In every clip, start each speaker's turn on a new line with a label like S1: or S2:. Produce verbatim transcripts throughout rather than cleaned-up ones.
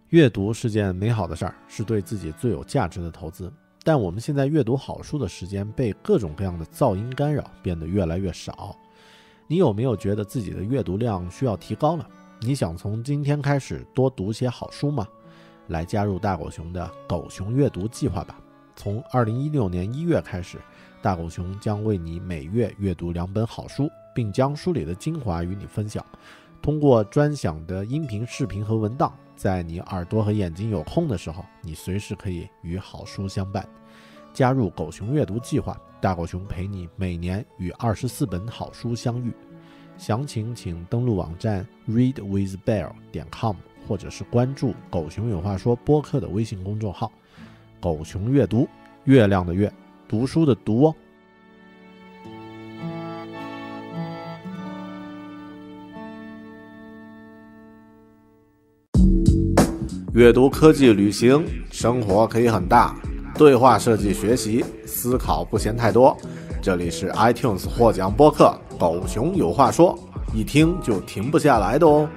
S1: 阅读是件美好的事儿，是对自己最有价值的投资。但我们现在阅读好书的时间被各种各样的噪音干扰，变得越来越少。你有没有觉得自己的阅读量需要提高了？你想从今天开始多读些好书吗？来加入大狗熊的狗熊阅读计划吧。从二零一六年一月开始，大狗熊将为你每月阅读两本好书，并将书里的精华与你分享。通过专享的音频、视频和文档，在你耳朵和眼睛有空的时候，你随时可以与好书相伴。加入狗熊阅读计划，大狗熊陪你每年与二十四本好书相遇。详情请登录网站 read with bear 点 com， 或者是关注狗熊有话说播客的微信公众号。狗熊阅读，月亮的月，读书的读哦。阅读、科技、旅行，生活可以很大。对话设计学习，思考不嫌太多。这里是 iTunes 获奖播客《狗熊有话说》，一听就停不下来的哦。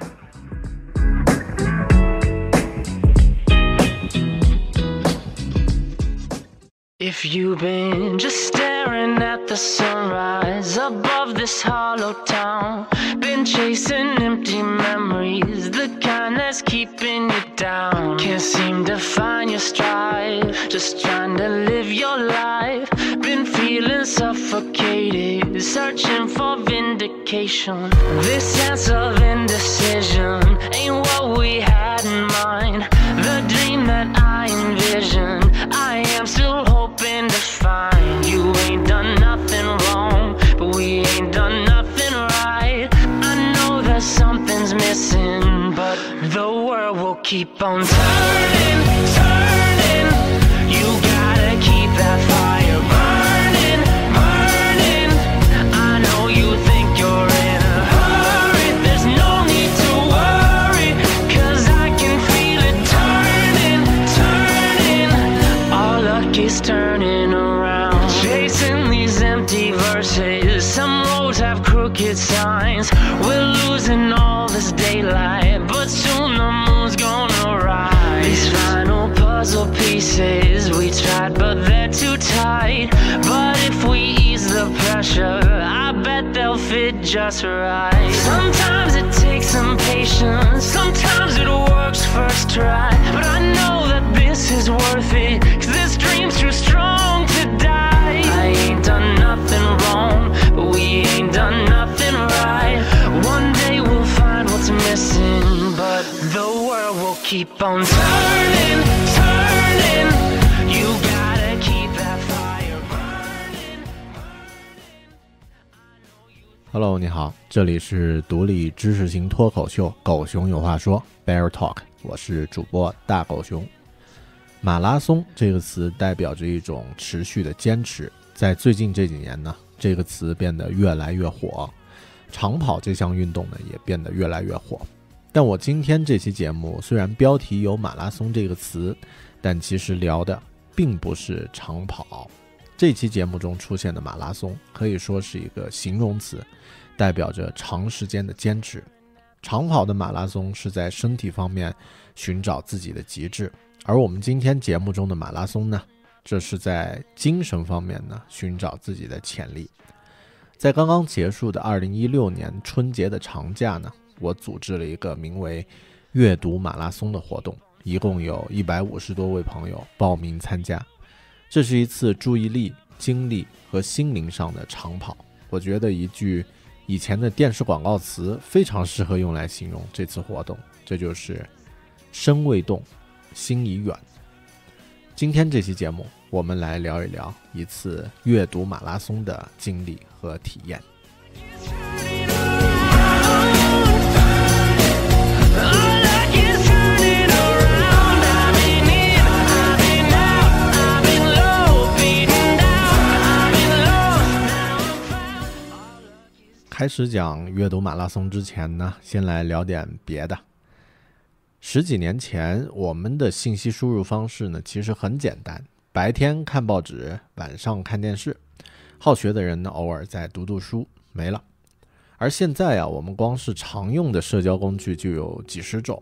S2: If you've been just staring at the sunrise above this hollow town, been chasing empty memories, the kind that's keeping you down, can't seem to find your stride, just trying to live your life, been feeling suffocated, searching for vindication, this sense of indecision ain't what we had in mind, the dream that I envisioned, I am still hoping to find. You ain't done nothing wrong, but we ain't done nothing right. I know that something's missing, but the world will keep on turning, turning. You gotta keep that fire burning, burning. I know you think you're in a hurry, there's no need to worry, 'cause I can feel it turning, turning. Our luck is turning around, chasing these empty verses. Some roads have crooked signs, we're losing all this daylight, but soon the moon's gonna rise. These final puzzle pieces, we tried but they're too tight, but if we ease the pressure, I bet they'll fit just right. Sometimes it takes some patience, sometimes it works first try, but I know that this is worth it, 'cause this dream's too strong to die. I ain't done nothing wrong, but we ain't done nothing right. One day we'll find what's missing, but the world will keep on turning, turning. You gotta keep that fire burning.
S1: Hello， 你好，这里是独立知识型脱口秀《狗熊有话说》Bear Talk， 我是主播大狗熊。马拉松这个词代表着一种持续的坚持，在最近这几年呢，这个词变得越来越火，长跑这项运动呢也变得越来越火。但我今天这期节目虽然标题有马拉松这个词，但其实聊的并不是长跑。这期节目中出现的马拉松可以说是一个形容词，代表着长时间的坚持。长跑的马拉松是在身体方面寻找自己的极致，而我们今天节目中的马拉松呢，这是在精神方面呢寻找自己的潜力。在刚刚结束的二零一六年春节的长假呢，我组织了一个名为阅读马拉松的活动，一共有一百五十多位朋友报名参加。这是一次注意力、精力和心灵上的长跑。我觉得一句以前的电视广告词非常适合用来形容这次活动，这就是身未动，心已远。今天这期节目，我们来聊一聊一次阅读马拉松的经历和体验。开始讲阅读马拉松之前呢，先来聊点别的。十几年前，我们的信息输入方式呢，其实很简单，白天看报纸，晚上看电视。好学的人呢，偶尔再读读书，没了。而现在啊，我们光是常用的社交工具就有几十种，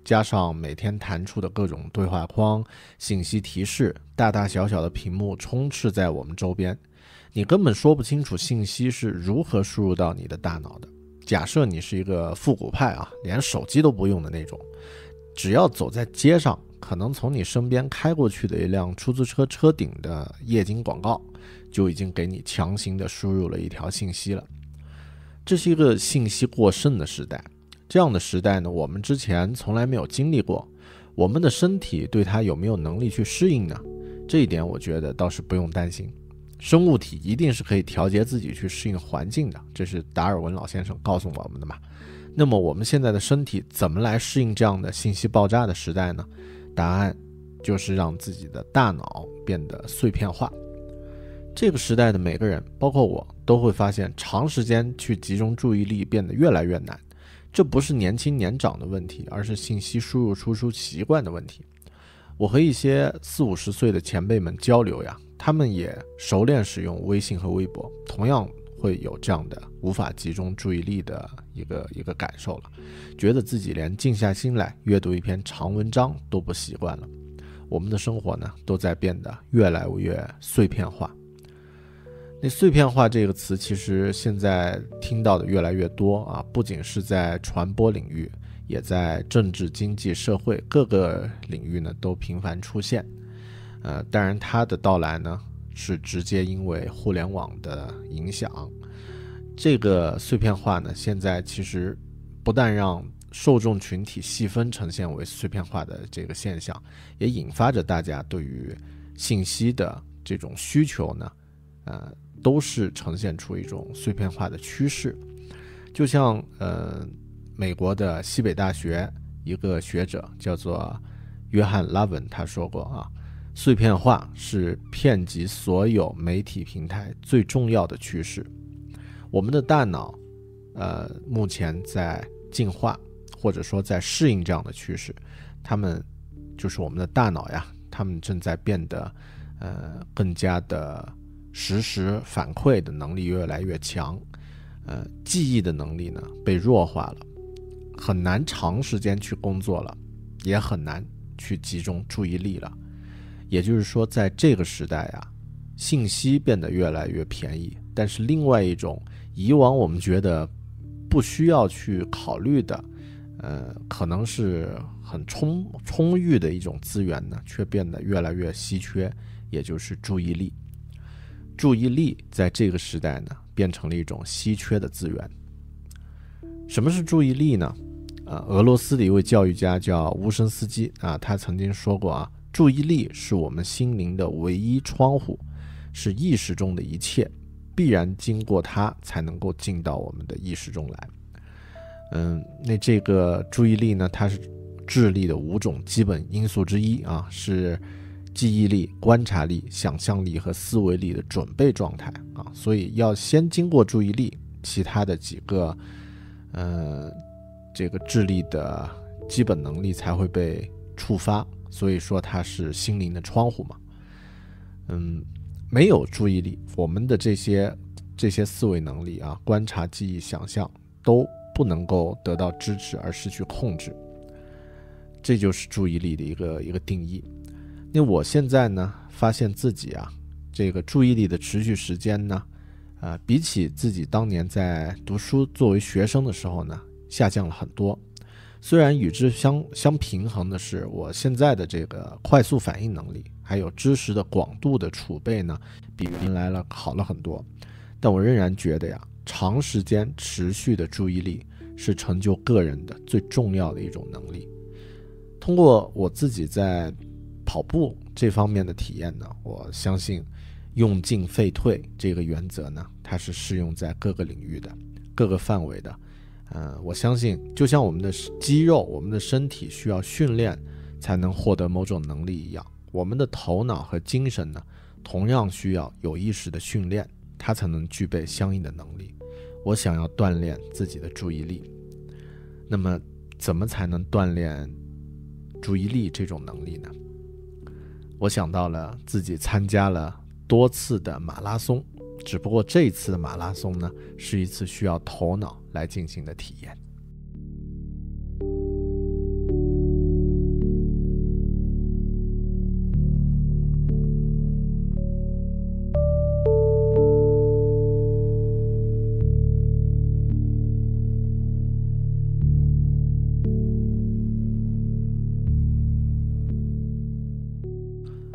S1: 加上每天弹出的各种对话框、信息提示，大大小小的屏幕充斥在我们周边，你根本说不清楚信息是如何输入到你的大脑的。假设你是一个复古派啊，连手机都不用的那种，只要走在街上，可能从你身边开过去的一辆出租车车顶的液晶广告，就已经给你强行的输入了一条信息了。这是一个信息过剩的时代，这样的时代呢，我们之前从来没有经历过，我们的身体对它有没有能力去适应呢？这一点我觉得倒是不用担心。生物体一定是可以调节自己去适应环境的，这是达尔文老先生告诉我们的嘛。那么我们现在的身体怎么来适应这样的信息爆炸的时代呢？答案就是让自己的大脑变得碎片化。这个时代的每个人，包括我，都会发现长时间去集中注意力变得越来越难。这不是年轻年长的问题，而是信息输入输出习惯的问题。我和一些四五十岁的前辈们交流呀，他们也熟练使用微信和微博，同样会有这样的无法集中注意力的一个一个感受了，觉得自己连静下心来阅读一篇长文章都不习惯了。我们的生活呢，都在变得越来越碎片化。那碎片化这个词其实现在听到的越来越多啊，不仅是在传播领域，也在政治、经济、社会各个领域呢都频繁出现。呃，当然它的到来呢是直接因为互联网的影响。这个碎片化呢，现在其实不但让受众群体细分呈现为碎片化的这个现象，也引发着大家对于信息的这种需求呢，呃，都是呈现出一种碎片化的趋势。就像呃，美国的西北大学一个学者叫做约翰·拉文，他说过啊，碎片化是遍及所有媒体平台最重要的趋势。我们的大脑，呃，目前在进化，或者说在适应这样的趋势。他们就是我们的大脑呀，他们正在变得，呃，更加的实时反馈的能力越来越强，呃，记忆的能力呢被弱化了，很难长时间去工作了，也很难去集中注意力了。也就是说，在这个时代啊，信息变得越来越便宜，但是另外一种以往我们觉得不需要去考虑的，呃，可能是很充充裕的一种资源呢，却变得越来越稀缺，也就是注意力。注意力在这个时代呢，变成了一种稀缺的资源。什么是注意力呢？呃，俄罗斯的一位教育家叫乌申斯基啊，他曾经说过啊，注意力是我们心灵的唯一窗户，是意识中的一切，必然经过它才能够进到我们的意识中来。嗯，那这个注意力呢，它是智力的五种基本因素之一啊，是记忆力、观察力、想象力和思维力的准备状态啊，所以要先经过注意力，其他的几个呃这个智力的基本能力才会被触发，所以说它是心灵的窗户嘛。嗯，没有注意力，我们的这些这些思维能力啊，观察、记忆、想象都不能够得到支持而失去控制，这就是注意力的一个一个定义。那我现在呢，发现自己啊，这个注意力的持续时间呢，呃，比起自己当年在读书作为学生的时候呢，下降了很多。虽然与之相相平衡的是，我现在的这个快速反应能力，还有知识的广度的储备呢，比原来了好了很多，但我仍然觉得呀，长时间持续的注意力是成就个人的最重要的一种能力。通过我自己在跑步这方面的体验呢，我相信用进废退这个原则呢，它是适用在各个领域的、各个范围的。呃，我相信就像我们的肌肉、我们的身体需要训练才能获得某种能力一样，我们的头脑和精神呢，同样需要有意识的训练，它才能具备相应的能力。我想要锻炼自己的注意力，那么怎么才能锻炼注意力这种能力呢？我想到了自己参加了多次的马拉松，只不过这一次的马拉松呢，是一次需要头脑来进行的体验。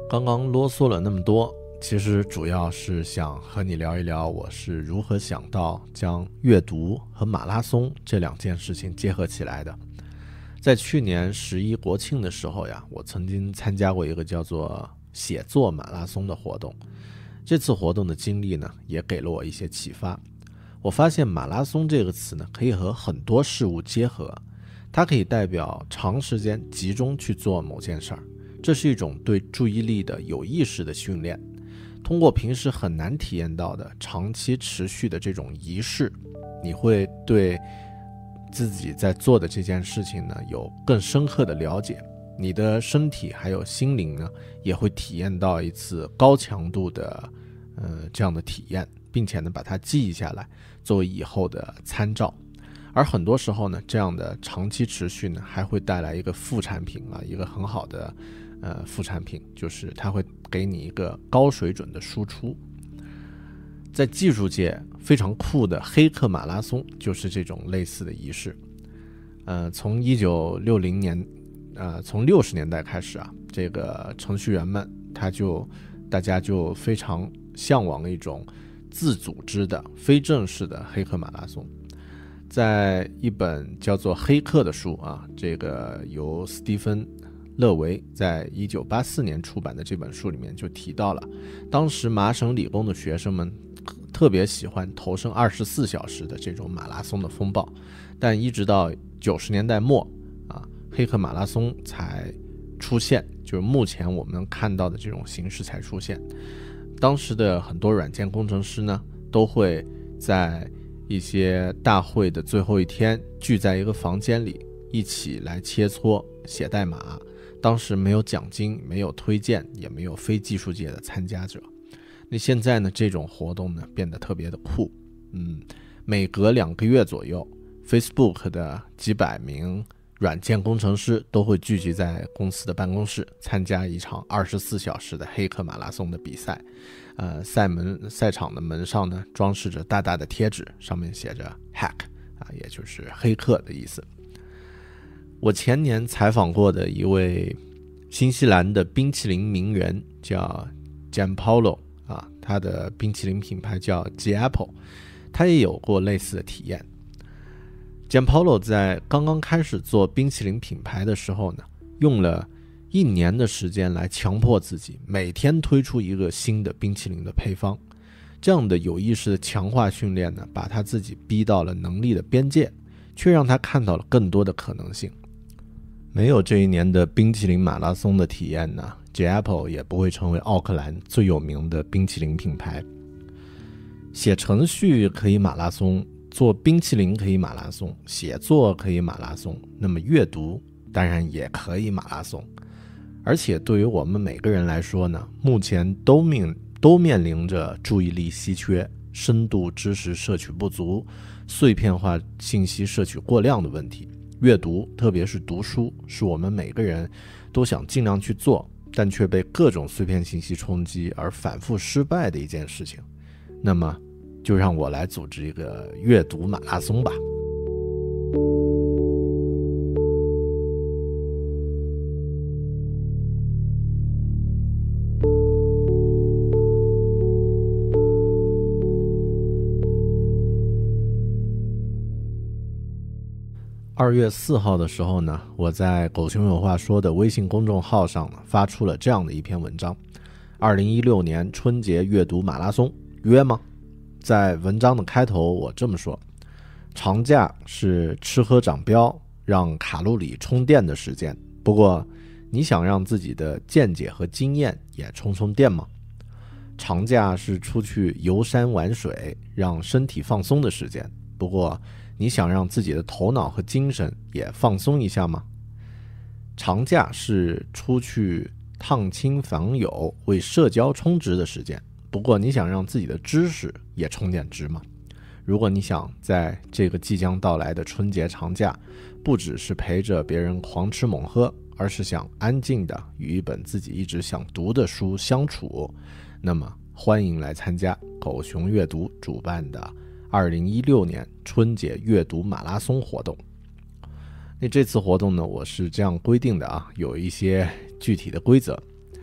S1: 刚刚啰嗦了那么多，其实主要是想和你聊一聊我是如何想到将阅读和马拉松这两件事情结合起来的。在去年十一国庆的时候呀，我曾经参加过一个叫做写作马拉松的活动。这次活动的经历呢，也给了我一些启发。我发现马拉松这个词呢，可以和很多事物结合，它可以代表长时间集中去做某件事儿，这是一种对注意力的有意识的训练。通过平时很难体验到的长期持续的这种仪式，你会对自己在做的这件事情呢有更深刻的了解，你的身体还有心灵呢也会体验到一次高强度的呃这样的体验，并且呢把它记忆下来作为以后的参照。而很多时候呢，这样的长期持续呢还会带来一个副产品啊，一个很好的呃副产品，就是它会给你一个高水准的输出。在技术界非常酷的黑客马拉松就是这种类似的仪式。呃，从一九六零年，呃，从六十年代开始啊，这个程序员们他就大家就非常向往一种自组织的非正式的黑客马拉松。在一本叫做《黑客》的书啊，这个由斯蒂芬勒维在一九八四年出版的这本书里面就提到了，当时麻省理工的学生们特别喜欢投身二十四小时的这种马拉松的风暴，但一直到九十年代末啊，黑客马拉松才出现，就是目前我们看到的这种形式才出现。当时的很多软件工程师呢，都会在一些大会的最后一天聚在一个房间里，一起来切磋写代码。当时没有奖金，没有推荐，也没有非技术界的参加者。那现在呢，这种活动呢变得特别的酷。嗯，每隔两个月左右 Facebook 的几百名软件工程师都会聚集在公司的办公室，参加一场二十四小时的黑客马拉松的比赛。呃，赛门赛场的门上呢装饰着大大的贴纸，上面写着 hack 啊，也就是黑客的意思。我前年采访过的一位新西兰的冰淇淋名人叫 Gianpaolo 啊，他的冰淇淋品牌叫 G-Apple， 他也有过类似的体验。Gianpaolo 在刚刚开始做冰淇淋品牌的时候呢，用了一年的时间来强迫自己每天推出一个新的冰淇淋的配方。这样的有意识的强化训练呢，把他自己逼到了能力的边界，却让他看到了更多的可能性。没有这一年的冰淇淋马拉松的体验呢， G-Apple 也不会成为奥克兰最有名的冰淇淋品牌。写程序可以马拉松，做冰淇淋可以马拉松，写作可以马拉松，那么阅读当然也可以马拉松。而且对于我们每个人来说呢，目前都面都面临着注意力稀缺、深度知识摄取不足、碎片化信息摄取过量的问题。阅读，特别是读书，是我们每个人都想尽量去做，但却被各种碎片信息冲击而反复失败的一件事情。那么就让我来组织一个阅读马拉松吧。二月四号的时候呢，我在狗熊有话说的微信公众号上呢发出了这样的一篇文章：二零一六年春节阅读马拉松，约吗？在文章的开头我这么说：长假是吃喝长膘，让卡路里充电的时间，不过你想让自己的见解和经验也充充电吗？长假是出去游山玩水，让身体放松的时间，不过你想让自己的头脑和精神也放松一下吗？长假是出去探亲访友，为社交充值的时间，不过你想让自己的知识也充点值吗？如果你想在这个即将到来的春节长假，不只是陪着别人狂吃猛喝，而是想安静的与一本自己一直想读的书相处，那么欢迎来参加狗熊阅读主办的二零一六年春节阅读马拉松活动。那这次活动呢，我是这样规定的啊，有一些具体的规则。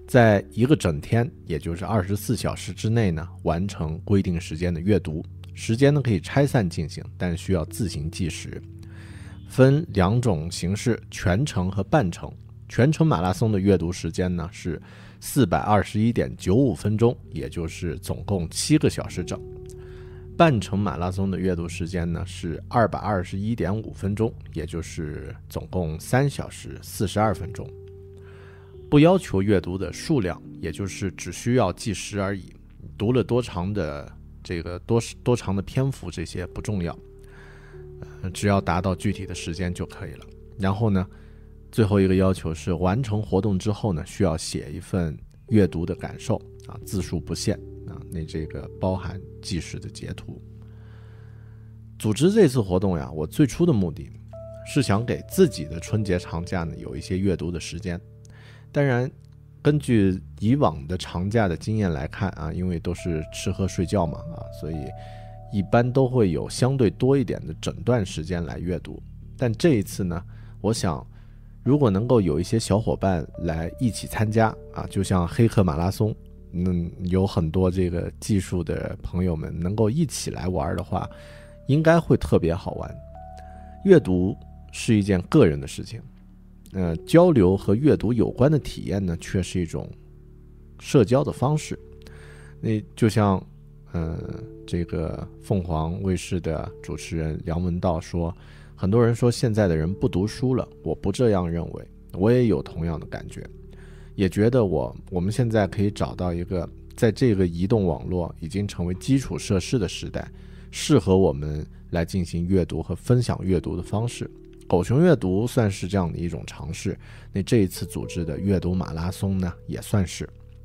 S1: 在一个整天，也就是二十四小时之内呢，完成规定时间的阅读。时间呢可以拆散进行，但需要自行计时。分两种形式，全程和半程。全程马拉松的阅读时间呢是四百二十一点九五分钟，也就是总共七个小时整。半程马拉松的阅读时间呢是二百二十一点五分钟，也就是总共三小时四十二分钟。不要求阅读的数量，也就是只需要计时而已。读了多长的这个多多长的篇幅，这些不重要，呃，只要达到具体的时间就可以了。然后呢，最后一个要求是完成活动之后呢，需要写一份阅读的感受啊，字数不限啊，那这个包含即时的截图。组织这次活动呀，我最初的目的是想给自己的春节长假呢有一些阅读的时间。当然，根据以往的长假的经验来看啊，因为都是吃喝睡觉嘛啊，所以一般都会有相对多一点的整段时间来阅读。但这一次呢，我想如果能够有一些小伙伴来一起参加啊，就像黑客马拉松，嗯，有很多这个技术的朋友们能够一起来玩的话，应该会特别好玩。阅读是一件个人的事情，呃，交流和阅读有关的体验呢，却是一种社交的方式。那就像，呃，这个凤凰卫视的主持人梁文道说，很多人说现在的人不读书了，我不这样认为，我也有同样的感觉，也觉得我我们现在可以找到一个在这个移动网络已经成为基础设施的时代，适合我们来进行阅读和分享阅读的方式。狗熊阅读算是这样的一种尝试，那这一次组织的阅读马拉松呢，也算是。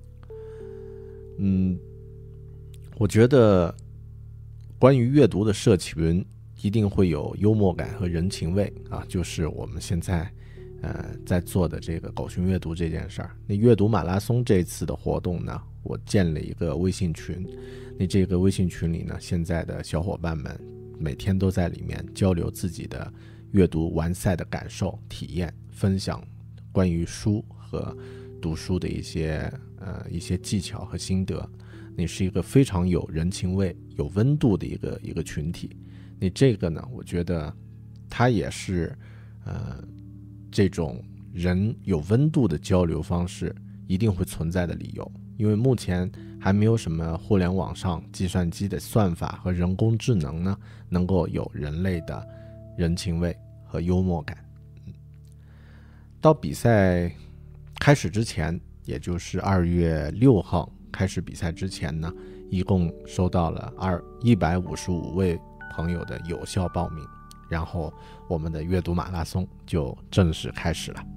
S1: 嗯，我觉得关于阅读的社群一定会有幽默感和人情味啊，就是我们现在呃在做的这个狗熊阅读这件事儿。那阅读马拉松这次的活动呢，我建了一个微信群，那这个微信群里呢，现在的小伙伴们每天都在里面交流自己的阅读完赛的感受、体验，分享关于书和读书的一些呃一些技巧和心得。你是一个非常有人情味、有温度的一个一个群体。你这个呢，我觉得它也是呃这种人有温度的交流方式一定会存在的理由。因为目前还没有什么互联网上计算机的算法和人工智能呢，能够有人类的人情味和幽默感。到比赛开始之前，也就是二月六号开始比赛之前呢，一共收到了二一百五十五位朋友的有效报名，然后我们的阅读马拉松就正式开始了。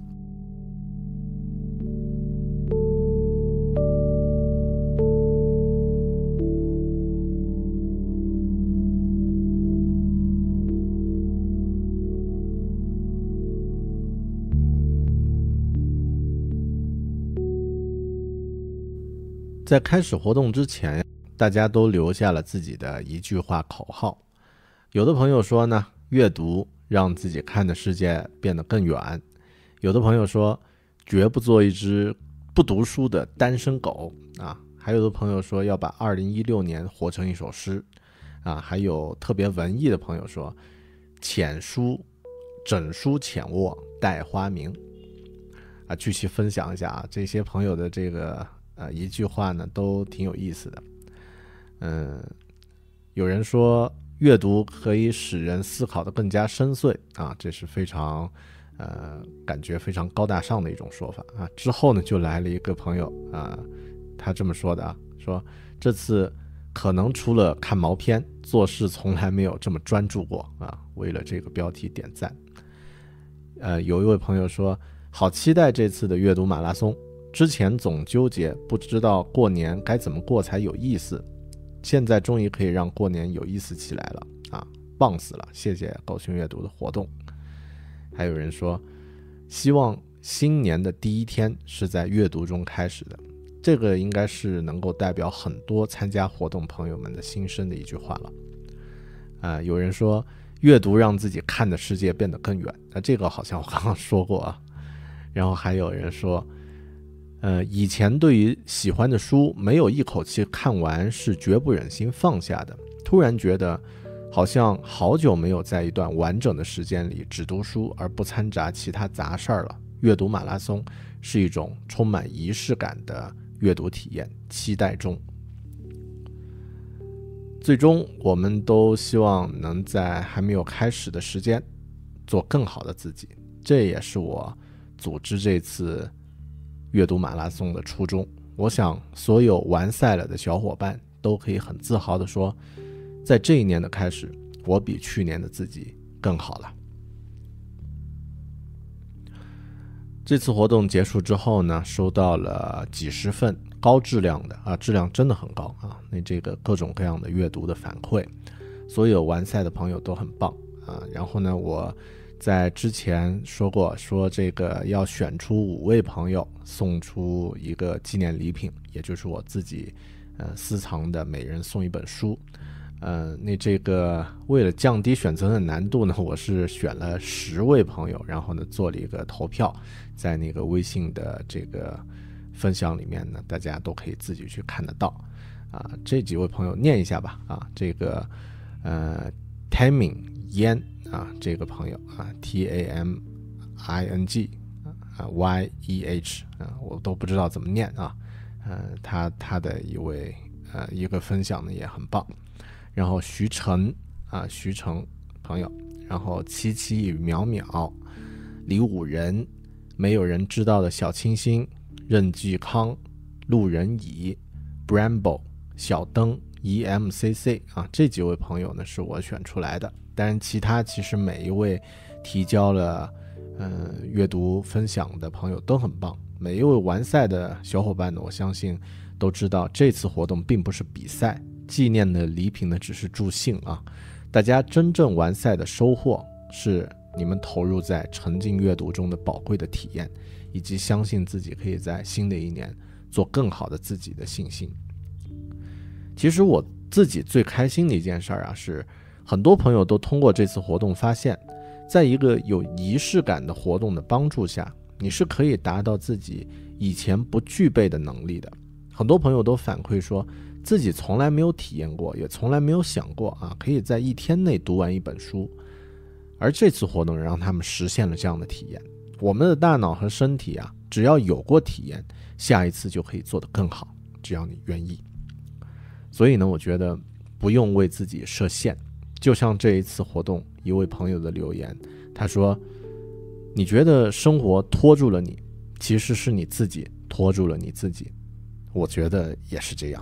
S1: 在开始活动之前，大家都留下了自己的一句话口号。有的朋友说呢，阅读让自己看的世界变得更远。有的朋友说，绝不做一只不读书的单身狗啊。还有的朋友说，要把二零一六年活成一首诗啊。还有特别文艺的朋友说，浅书整书浅卧待花明啊。具体分享一下啊，这些朋友的这个呃，一句话呢，都挺有意思的。嗯，有人说阅读可以使人思考得更加深邃啊，这是非常呃感觉非常高大上的一种说法啊。之后呢，就来了一个朋友啊，他这么说的啊，说这次可能除了看毛片，做事从来没有这么专注过啊。为了这个标题点赞。呃，有一位朋友说，好期待这次的阅读马拉松。之前总纠结不知道过年该怎么过才有意思，现在终于可以让过年有意思起来了啊，棒死了，谢谢狗熊阅读的活动。还有人说，希望新年的第一天是在阅读中开始的，这个应该是能够代表很多参加活动朋友们的心声的一句话了。呃，有人说阅读让自己看的世界变得更远，那这个好像我刚刚说过啊。然后还有人说， 呃，以前对于喜欢的书没有一口气看完是绝不忍心放下的，突然觉得好像好久没有在一段完整的时间里只读书而不掺杂其他杂事儿了。阅读马拉松是一种充满仪式感的阅读体验，期待中。最终我们都希望能在还没有开始的时间做更好的自己，这也是我组织这次阅读马拉松的初衷。我想所有完赛了的小伙伴都可以很自豪地说，在这一年的开始，我比去年的自己更好了。这次活动结束之后呢，收到了几十份高质量的啊，质量真的很高啊，那这个各种各样的阅读的反馈，所有完赛的朋友都很棒啊。然后呢，我在之前说过，说这个要选出五位朋友送出一个纪念礼品，也就是我自己呃私藏的每人送一本书。呃，那这个为了降低选择的难度呢，我是选了十位朋友，然后呢做了一个投票，在那个微信的这个分享里面呢，大家都可以自己去看得到啊。这几位朋友念一下吧啊，这个呃 Taming Yan 啊，这个朋友啊 T A M I N G 啊 Y E H 啊，我都不知道怎么念啊，呃，他他的一位呃一个分享呢也很棒。然后徐晨啊，徐晨朋友，然后七七与淼淼，李武仁，没有人知道的小清新，任继康，路人乙 Bramble 小灯 E M C C 啊，这几位朋友呢是我选出来的。当然其他其实每一位提交了呃阅读分享的朋友都很棒，每一位完赛的小伙伴呢，我相信都知道这次活动并不是比赛，纪念的礼品呢只是助兴啊。大家真正完赛的收获是你们投入在沉浸阅读中的宝贵的体验，以及相信自己可以在新的一年做更好的自己的信心。其实我自己最开心的一件事啊，是很多朋友都通过这次活动发现，在一个有仪式感的活动的帮助下，你是可以达到自己以前不具备的能力的。很多朋友都反馈说，自己从来没有体验过，也从来没有想过啊，可以在一天内读完一本书。而这次活动让他们实现了这样的体验。我们的大脑和身体啊，只要有过体验，下一次就可以做得更好，只要你愿意。所以呢，我觉得不用为自己设限。就像这一次活动一位朋友的留言，他说，你觉得生活拖住了你，其实是你自己拖住了你自己。我觉得也是这样。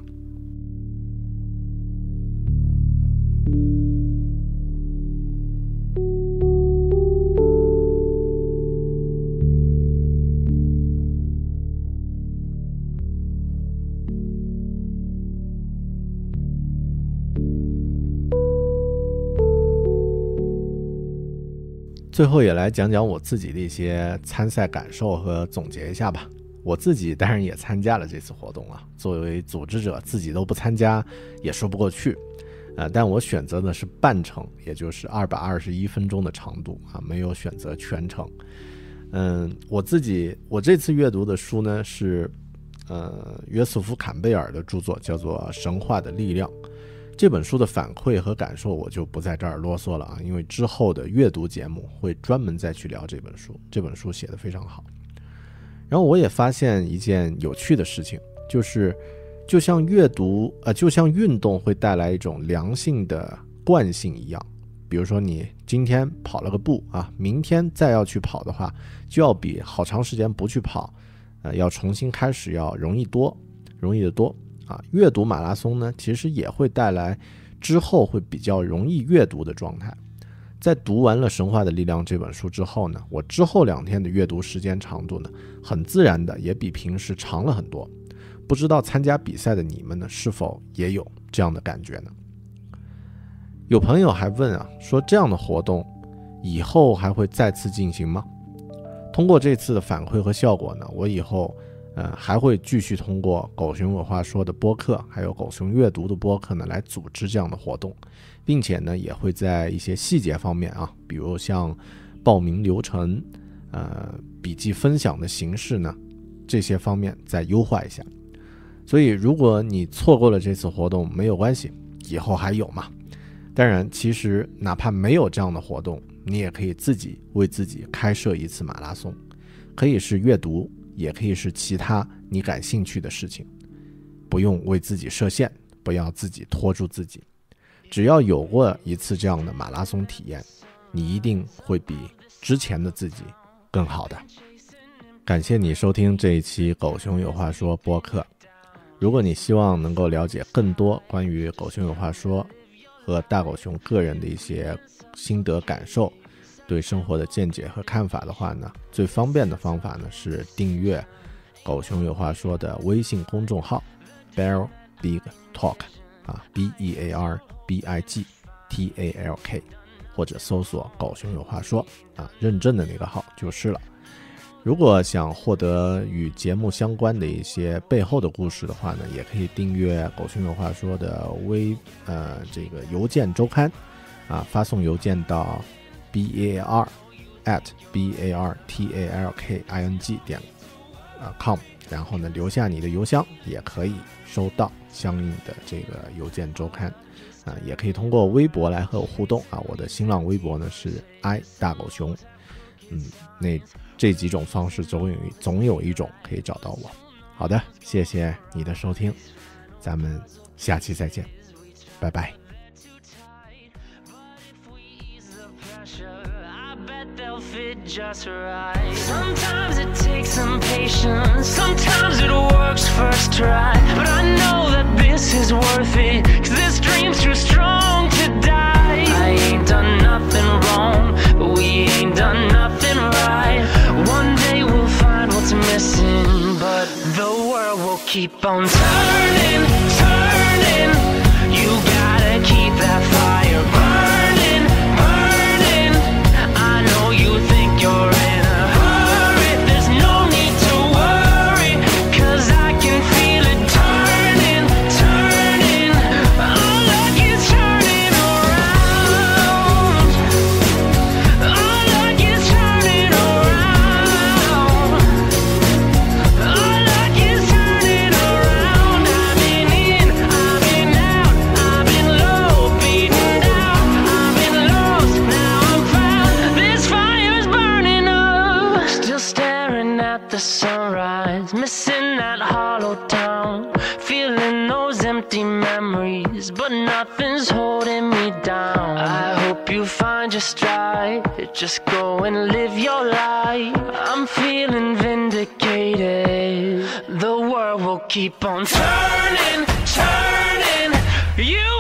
S1: 最后也来讲讲我自己的一些参赛感受和总结一下吧。我自己当然也参加了这次活动啊，作为组织者自己都不参加也说不过去，呃，但我选择的是半程，也就是二百二十一分钟的长度啊，没有选择全程。嗯，我自己我这次阅读的书呢是呃约瑟夫·坎贝尔的著作，叫做《神话的力量》。这本书的反馈和感受我就不在这儿啰嗦了啊，因为之后的阅读节目会专门再去聊这本书，这本书写得非常好。然后我也发现一件有趣的事情，就是就像阅读呃，就像运动会带来一种良性的惯性一样，比如说你今天跑了个步啊，明天再要去跑的话，就要比好长时间不去跑呃，要重新开始要容易多容易得多啊。阅读马拉松呢，其实也会带来之后会比较容易阅读的状态。在读完了《神话的力量》这本书之后呢，我之后两天的阅读时间长度呢，很自然的也比平时长了很多。不知道参加比赛的你们呢，是否也有这样的感觉呢？有朋友还问啊，说这样的活动以后还会再次进行吗？通过这次的反馈和效果呢，我以后呃还会继续通过狗熊有话说的播客，还有狗熊阅读的播客呢，来组织这样的活动，并且呢也会在一些细节方面啊，比如像报名流程、呃笔记分享的形式呢， 这些方面再优化一下。所以如果你错过了这次活动没有关系，以后还有嘛。当然其实哪怕没有这样的活动，你也可以自己为自己开设一次马拉松，可以是阅读，也可以是其他你感兴趣的事情，不用为自己设限，不要自己拖住自己。只要有过一次这样的马拉松体验，你一定会比之前的自己更好的。感谢你收听这一期狗熊有话说播客。如果你希望能够了解更多关于狗熊有话说和大狗熊个人的一些心得感受，对生活的见解和看法的话呢，最方便的方法呢是订阅狗熊有话说的微信公众号 Bear Big Talk 啊 B E A R B I G T A L K， 或者搜索狗熊有话说啊，认证的那个号就是了。如果想获得与节目相关的一些背后的故事的话呢，也可以订阅狗熊有话说的微呃这个邮件周刊啊，发送邮件到 b a r at b a r t a l k i n g 点啊 com， 然后呢留下你的邮箱，也可以收到相应的这个邮件周刊啊，也可以通过微博来和我互动啊，我的新浪微博呢是 i 大狗熊，嗯，那这几种方式总有总有一种可以找到我。好的，谢谢你的收听，咱们下期再见，拜拜。
S2: Sometimes it takes some patience, sometimes it works first try, but I know that this is worth it, cause this dream's too strong to die. I ain't done nothing wrong, but we ain't done nothing right. One day we'll find what's missing, but the world will keep on turning, turning. You gotta keep that fire burning, burning. I know you think you're in a hurry, there's no need to worry, cause I can feel it turning, turning. All like it's turning around, all like it's turning around, all like it's turning around. I've been in, I've been out, I've been low, beaten down, I've been lost, now I'm found. This fire's burning up, still staring at the sunrise, missing that hollow town, feeling those empty memories, but nothing's holding me down. I hope you find your stride, just go and live your life. I'm feeling vindicated, the world will keep on turning, turning. You